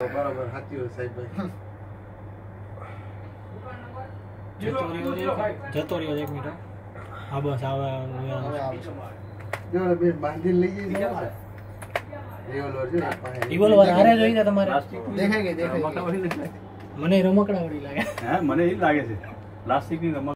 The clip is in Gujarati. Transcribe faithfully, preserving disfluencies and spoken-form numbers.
બરાબર સાચી વાત સાહેબ ભાઈ. જતો રહ્યો એક મિનિટ. હા બસ આવે જો બે બાંધી લઈ જઈ છે. રિવોલ્વર જો રિવોલ્વર હારે જોઈતા તમારે દેખાય કે દેખાય. મને રમકડા વળી લાગે. હા મને એ લાગે છે પ્લાસ્ટિકની રમકડા.